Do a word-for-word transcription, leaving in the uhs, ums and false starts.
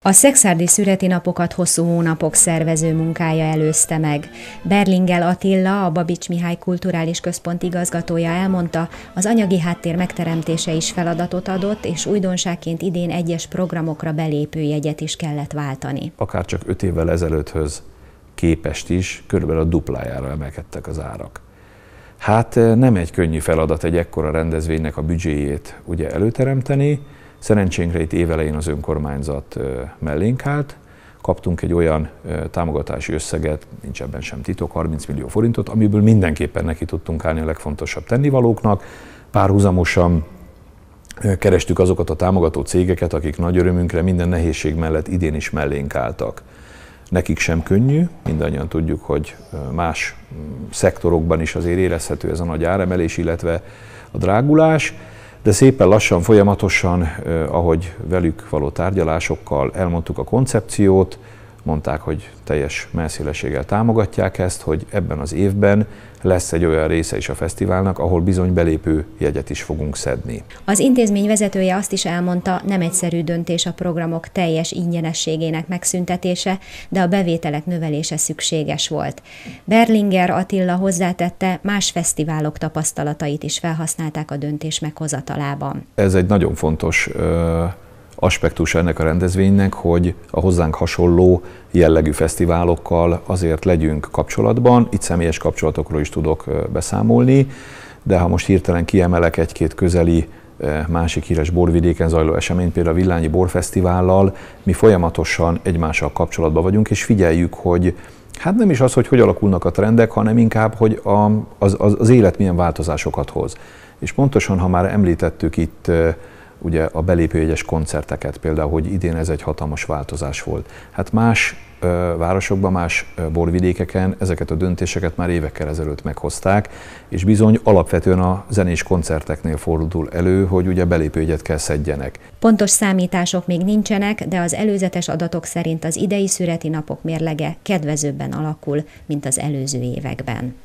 A szekszárdi szüreti napokat hosszú hónapok szervező munkája előzte meg. Berlingel Attila, a Babits Mihály Kulturális Központ igazgatója elmondta, az anyagi háttér megteremtése is feladatot adott, és újdonságként idén egyes programokra belépőjegyet is kellett váltani. Akár csak öt évvel ezelőtthöz képest is körülbelül a duplájára emelkedtek az árak. Hát nem egy könnyű feladat egy ekkora rendezvénynek a büdzséjét ugye előteremteni. Szerencsénkre itt évelején az önkormányzat mellénk állt, kaptunk egy olyan támogatási összeget, nincs ebben sem titok, harminc millió forintot, amiből mindenképpen neki tudtunk állni a legfontosabb tennivalóknak. Párhuzamosan kerestük azokat a támogató cégeket, akik nagy örömünkre minden nehézség mellett idén is mellénk álltak. Nekik sem könnyű, mindannyian tudjuk, hogy más szektorokban is azért érezhető ez a nagy áremelés, illetve a drágulás, de szépen lassan, folyamatosan, ahogy velük való tárgyalásokkal elmondtuk a koncepciót, mondták, hogy teljes mellszélességgel támogatják ezt, hogy ebben az évben lesz egy olyan része is a fesztiválnak, ahol bizony belépő jegyet is fogunk szedni. Az intézmény vezetője azt is elmondta, nem egyszerű döntés a programok teljes ingyenességének megszüntetése, de a bevételek növelése szükséges volt. Berlingel Attila hozzátette, más fesztiválok tapasztalatait is felhasználták a döntés meghozatalában. Ez egy nagyon fontos aspektus ennek a rendezvénynek, hogy a hozzánk hasonló jellegű fesztiválokkal azért legyünk kapcsolatban. Itt személyes kapcsolatokról is tudok beszámolni, de ha most hirtelen kiemelek egy-két közeli másik híres borvidéken zajló eseményt, például a Villányi Borfesztivállal, mi folyamatosan egymással kapcsolatban vagyunk, és figyeljük, hogy hát nem is az, hogy hogy alakulnak a trendek, hanem inkább, hogy a, az, az, az élet milyen változásokat hoz. És pontosan, ha már említettük itt ugye a belépőjegyes koncerteket, például, hogy idén ez egy hatalmas változás volt. Hát más ö, városokban, más ö, borvidékeken ezeket a döntéseket már évekkel ezelőtt meghozták, és bizony alapvetően a zenés koncerteknél fordul elő, hogy ugye belépőjegyet kell szedjenek. Pontos számítások még nincsenek, de az előzetes adatok szerint az idei szüreti napok mérlege kedvezőbben alakul, mint az előző években.